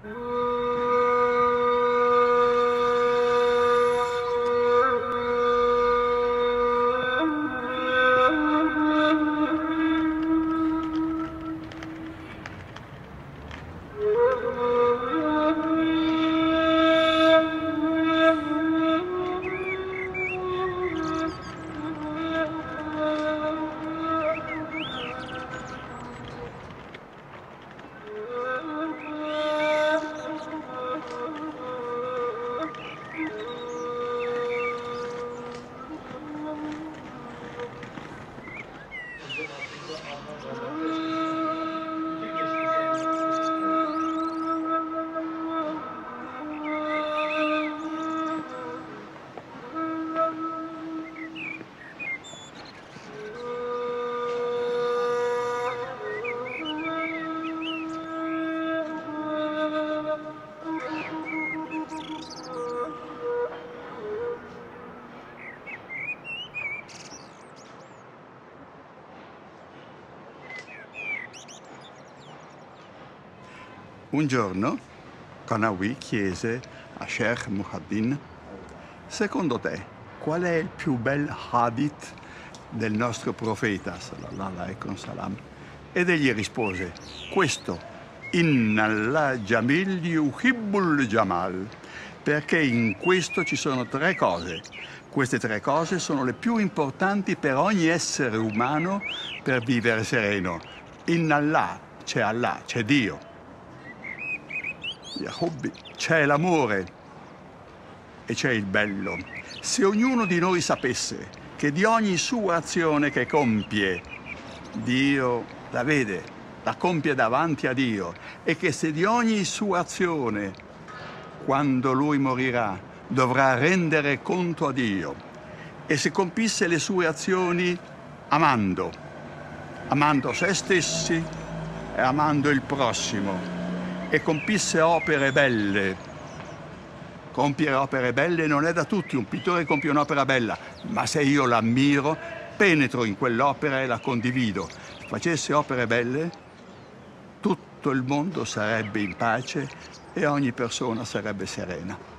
Un giorno, Kanawi chiese a Sheikh Muhaddin: secondo te, qual è il più bel hadith del nostro profeta, sallallahu alaihi wasallam? Ed egli rispose: questo, Inna Allah Jamil yuhibbul Jamal, perché in questo ci sono tre cose. Queste tre cose sono le più importanti per ogni essere umano per vivere sereno. In Allah, c'è Dio. C'è l'amore e c'è il bello. Se ognuno di noi sapesse che di ogni sua azione che compie, Dio la vede, la compie davanti a Dio, e che se di ogni sua azione, quando lui morirà, dovrà rendere conto a Dio, e se compisse le sue azioni amando se stessi e amando il prossimo, e compisse opere belle. Compiere opere belle non è da tutti. Un pittore compie un'opera bella, ma se io l'ammiro, penetro in quell'opera e la condivido. Se facesse opere belle, tutto il mondo sarebbe in pace e ogni persona sarebbe serena.